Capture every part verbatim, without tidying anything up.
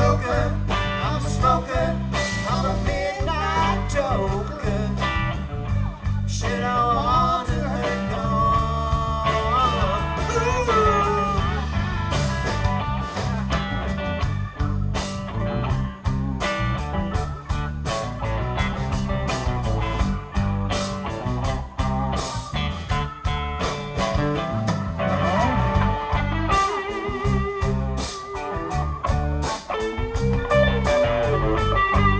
joker, I'm a smoker, I'm a midnight joker. Shit, I want to hurt no. Thank you.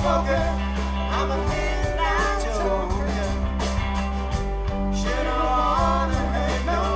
smoker, I'm a midnight toker. Should I wanna hurt no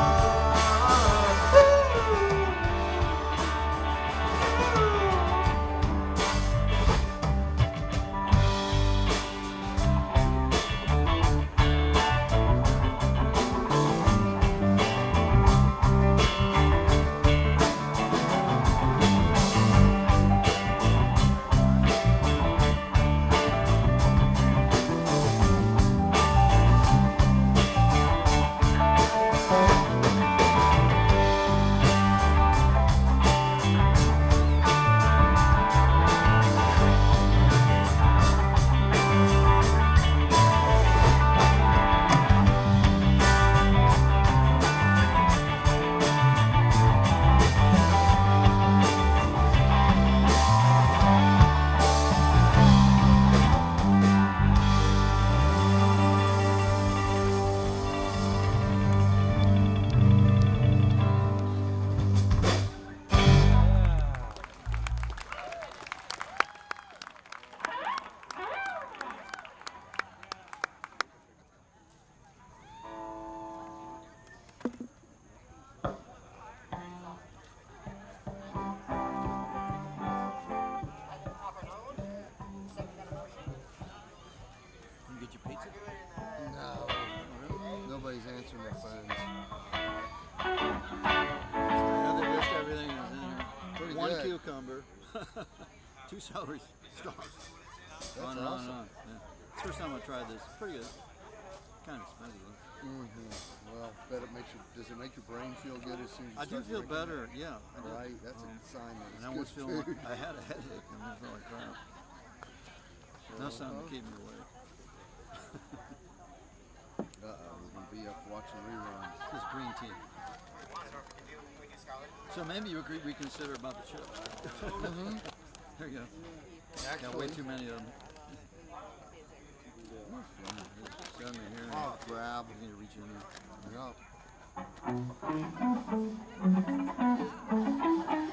Nobody's answering their phones. Now they list everything is in there. Pretty One good. cucumber, two celery stalks. That's on and on and awesome. on. Yeah. It's the first time I tried this. Pretty good. Kind of expensive though. Mm-hmm. Well, bet it makes you. Does it make your brain feel good as soon as you I do start feel drinking better. it? Yeah. I do. Right. That's Um, a sign that And it's I good was feeling food. like I had a headache and I felt like crap. Now something to keep me awake. Uh-oh, we're gonna be up watching reruns. This green tea. So maybe you agree reconsider about the chips. Mm-hmm. There you go. Actually, Got way too many of them. Suddenly here. oh, grab. You need to reach in there. Yep.